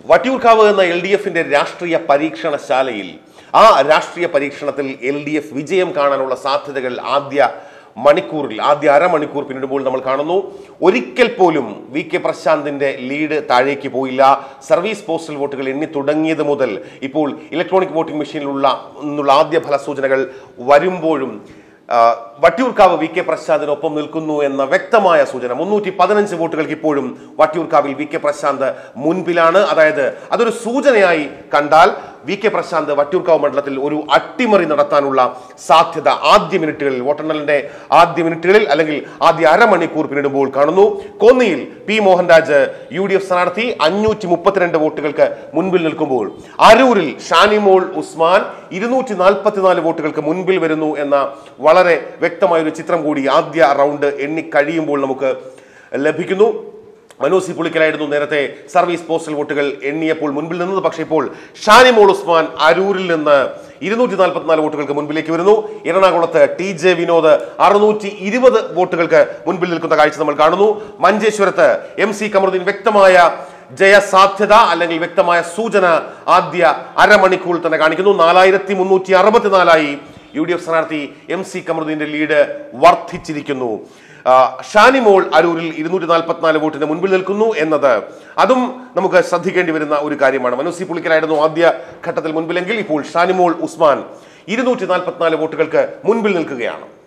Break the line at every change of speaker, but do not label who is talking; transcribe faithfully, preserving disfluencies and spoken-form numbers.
വട്ടിയൂർക്കാവ് എന്ന L D എഫിന്റെ രാഷ്ട്രീയ പരീക്ഷണശാലയിൽ ആ രാഷ്ട്രീയ പരീക്ഷണത്തിൽ എൽ ഡി എഫ് വിജയം കാണാനുള്ള സാധ്യതകൾ ആദ്യ മണിക്കൂറിൽ ആദ്യ അരമണിക്കൂർ പിന്നിടുമ്പോൾ നമ്മൾ കാണുന്നു. ഒരിക്കൽ പോലും വി കെ പ്രശാന്തിന്റെ ലീഡ് താഴേക്ക് പോയില്ല. സർവീസ് പോസ്റ്റൽ വോട്ടുകൾ എണ്ണി തുടങ്ങിയത് മുതൽ ഇപ്പോൾ ഇലക്ട്രോണിക് വോട്ടിംഗ് മെഷീനിലുള്ള നിന്നുള്ള ആദ്യ ഫലസൂചനകൾ വരുമ്പോഴും വട്ടിയൂർക്കാവ് വി കെ പ്രശാന്തിനൊപ്പം നിൽക്കുന്നു എന്ന വ്യക്തമായ സൂചന. മുന്നൂറ്റി പതിനഞ്ച് വോട്ടുകൾക്ക് ഇപ്പോഴും വട്ടിയൂർക്കാവിൽ വി കെ പ്രശാന്ത് മുൻപിലാണ്. അതായത് അതൊരു സൂചനയായി കണ്ടാൽ വി കെ പ്രശാന്ത് വട്ടിയൂർക്കാവ് മണ്ഡലത്തിൽ ഒരു അട്ടിമറി നടത്താനുള്ള സാധ്യത ആദ്യ മിനിറ്റുകളിൽ വോട്ടെണ്ണലിന്റെ ആദ്യ മിനിറ്റുകളിൽ അല്ലെങ്കിൽ ആദ്യ അരമണിക്കൂർ പിന്നിടുമ്പോൾ കാണുന്നു. കോന്നിയിൽ P Mohanraj U D F സ്ഥാനാർത്ഥി അഞ്ഞൂറ്റി മുപ്പത്തിരണ്ട് വോട്ടുകൾക്ക് മുൻപിൽ നിൽക്കുമ്പോൾ അരൂരിൽ ഷാനിമോൾ ഉസ്മാൻ ഇരുന്നൂറ്റി നാൽപ്പത്തിനാല് വോട്ടുകൾക്ക് മുൻപിൽ വരുന്നു എന്ന വളരെ വ്യക്തമായ ഒരു ചിത്രം കൂടി ആദ്യ റൗണ്ട് എണ്ണി കഴിയുമ്പോൾ നമുക്ക് ലഭിക്കുന്നു. മനു സി പുളിക്കലായിരുന്നു നേരത്തെ സർവീസ് പോസ്റ്റൽ വോട്ടുകൾ എണ്ണിയപ്പോൾ മുൻപിൽ നിന്നത്. പക്ഷേ ഇപ്പോൾ ഷാനിമോൾ ഉസ്മാൻ അരൂരിൽ നിന്ന് ഇരുന്നൂറ്റി നാൽപ്പത്തിനാല് വോട്ടുകൾക്ക് മുൻപിലേക്ക് വരുന്നു. എറണാകുളത്ത് ടി ജെ വിനോദ് അറുന്നൂറ്റി ഇരുപത് വോട്ടുകൾക്ക് മുൻപിൽ നിൽക്കുന്ന കാഴ്ച നമ്മൾ കാണുന്നു. മഞ്ചേശ്വരത്ത് എം സി കമറുദ്ദീൻ വ്യക്തമായ ജയസാധ്യത അല്ലെങ്കിൽ വ്യക്തമായ സൂചന ആദ്യ അരമണിക്കൂറിൽ തന്നെ കാണിക്കുന്നു. നാലായിരത്തി മുന്നൂറ്റി അറുപത്തിനാലായി യു ഡി എഫ് സ്ഥാനാർത്ഥി എം സി കമറുദ്ദീന്റെ ലീഡ് വർദ്ധിച്ചിരിക്കുന്നു. ഷാനിമോൾ അരൂരിൽ ഇരുന്നൂറ്റി നാൽപ്പത്തിനാല് വോട്ടിന് മുൻപിൽ നിൽക്കുന്നു എന്നത് അതും നമുക്ക് ശ്രദ്ധിക്കേണ്ടി വരുന്ന ഒരു കാര്യമാണ്. മനു സി പുളിക്കലായിരുന്നു ആദ്യ ഘട്ടത്തിൽ മുൻപിലെങ്കിൽ ഇപ്പോൾ ഷാനിമോൾ ഉസ്മാൻ ഇരുന്നൂറ്റി നാൽപ്പത്തിനാല് വോട്ടുകൾക്ക് മുൻപിൽ നിൽക്കുകയാണ്.